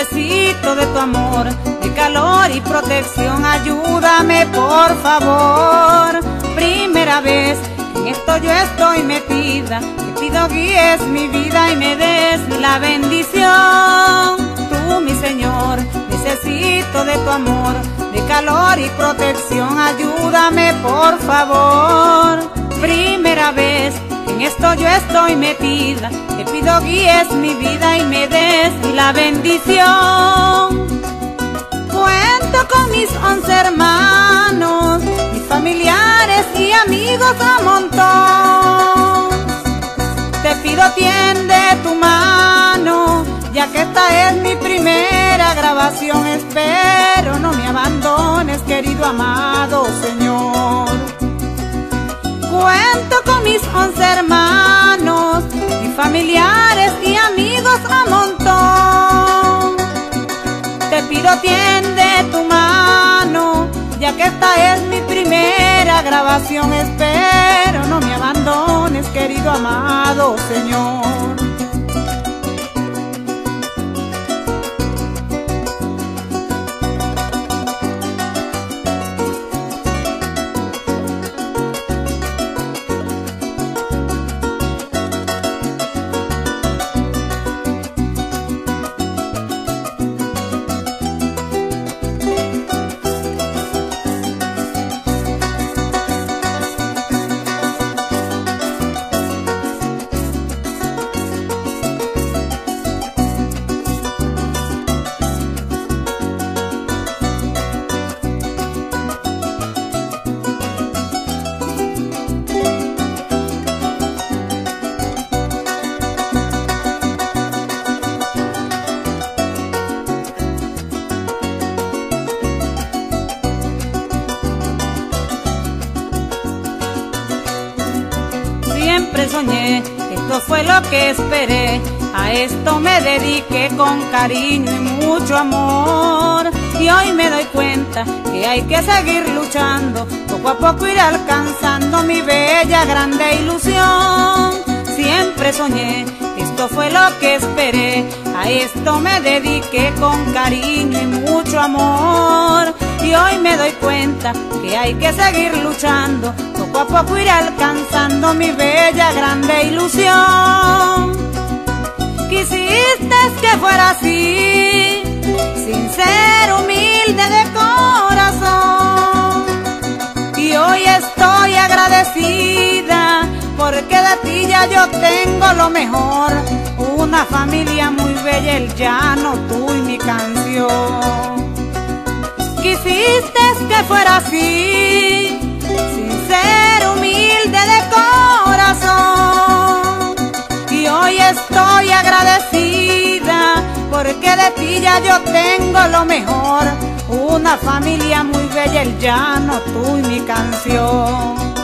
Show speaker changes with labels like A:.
A: necesito de tu amor, de calor y protección. Ayúdame por favor. Primera vez en esto yo estoy metida, te pido guíes mi vida y me des la bendición. Tú, mi Señor, necesito de tu amor, de calor y protección. Ayúdame por favor. Primera vez en esto yo estoy metida, te pido guíes mi vida y me des la bendición. Cuento con mis 11 hermanos, mis familiares y amigos a montón. Te pido tiende tu mano, ya que esta es mi primera grabación. Espero no me abandones, querido amado Señor. Cuento con mis 11 hermanos, mis familiares y amigos a montón. Te pido tiende tu mano, ya que esta es mi primera grabación. Espero no me abandones, querido amado Señor. Siempre soñé, esto fue lo que esperé, a esto me dediqué con cariño y mucho amor. Y hoy me doy cuenta que hay que seguir luchando, poco a poco ir alcanzando mi bella grande ilusión. Siempre soñé, esto fue lo que esperé, a esto me dediqué con cariño y mucho amor. Y hoy me doy cuenta que hay que seguir luchando, poco a poco ir alcanzando mi bella grande ilusión. Quisiste que fuera así, sincero, humilde de corazón. Y hoy estoy agradecida, porque de ti ya yo tengo lo mejor. Una familia muy bella, el llano, tú y mi canción. Quisiste que fuera así, sincero, humilde de corazón. Y hoy estoy agradecida, porque de ti ya yo tengo lo mejor. Una familia muy bella, el llano, tú y mi canción.